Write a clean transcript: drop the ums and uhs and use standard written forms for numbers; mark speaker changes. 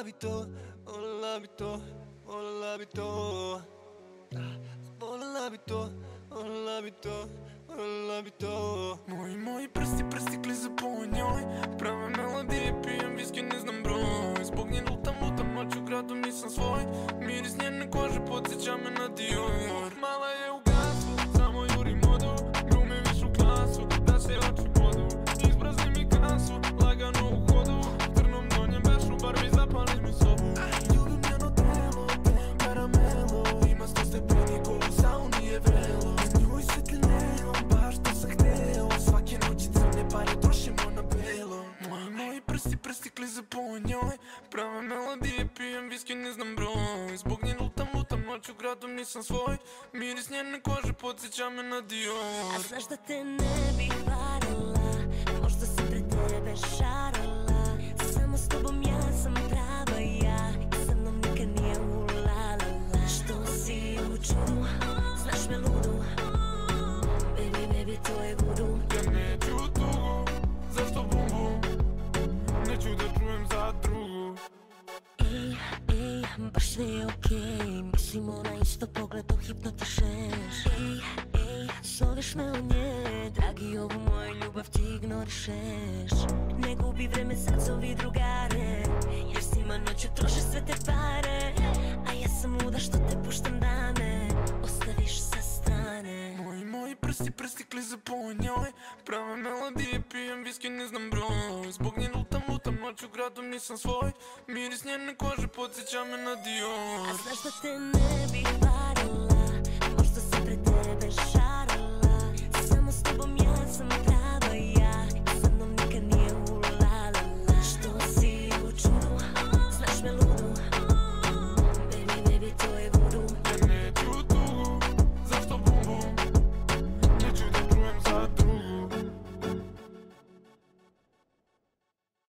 Speaker 1: bi to, voljela bi to, voljela bi to. Voljela bi to, voljela bi to, voljela bi to.
Speaker 2: Moji prsti klize po njoj, prave melodije, pijem viski, ne znam broj. Zbog nje lutam, noću gradom nisam svoj. Miris njene kože podsjeća me na Dior. Mala je u gasu, samo jurim vodu, glumi višu klasu, da se oči bodu. Izbrazni mi kasu, lagano u hodu, trnom donjem vešu, bar mi zapališ mi sobu. Ljubim njeno telo, tem karamelo, ima 100 stepeni ko u sauni je vrelo. Njoj svetli neon, baš to sam hteo, svake noći crne pare trošimo na belo. Moji prsti klize po njoj, prave melodije, pijem viski, ne znam broj. Zbog nje lutam, noću gradom nisam svoj. Miris njene kože podsjeća me na Dior.
Speaker 3: A znaš da te ne bih varila, možda sam pred tebe šarala. Samo s tobom ja sam prava ja, i sa mnom nikad nije u la la la. Što si u čudu, znaš me ludu, baby, to je vudu.
Speaker 2: Ja neću tugu, zašto bum, neću da čujem za drugu.
Speaker 3: Ej, baš sve je okej, mislimo na isto, pogledom hipnotišeš. Ej, zoveš me u nje, dragi, ovu moju ljubav ti ignorišeš. Ne gubi vreme, sad zovi drugare, jer s njima noću troše sve te pare. A ja sam luda što te puštam da me ostaviš sa strane.
Speaker 2: Moji prsti klize po njoj, prave melodije, pijem viski, ne znam broj. Zbog nje lutam, noću gradom nisam svoj. Miris njene kože podsjeća me na Dior.
Speaker 3: A znaš da te ne bih varila, možda sam pred tebe šarala. Samo s tobom ja sam